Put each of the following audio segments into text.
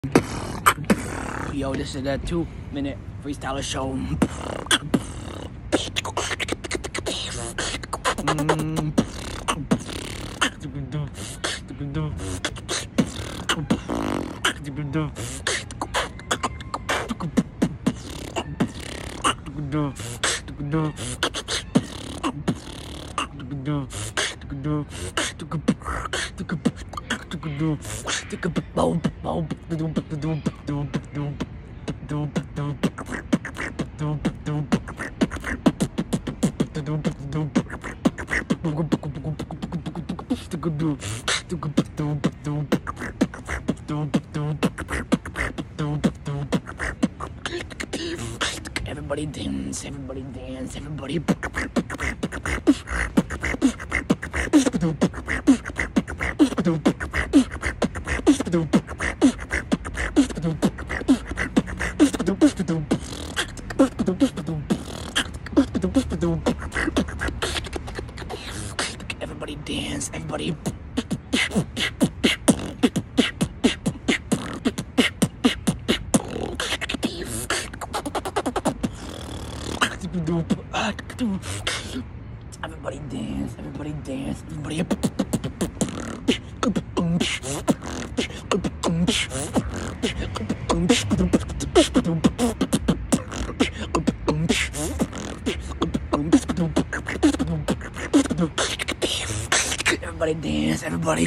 Yo, this is a 2-minute freestyle show. Everybody dance, everybody dance, everybody. Everybody dance, everybody. Everybody dance, everybody dance, everybody. Everybody dance, everybody.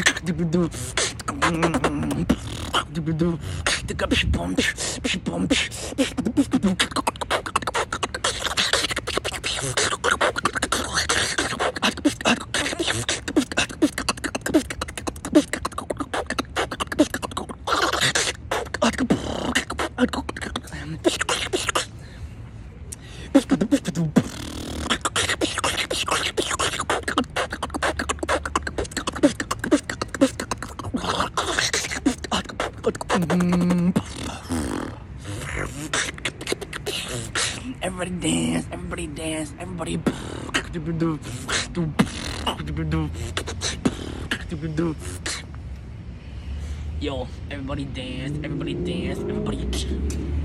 Everybody dance, everybody dance, everybody. Yo, everybody dance, everybody dance, everybody.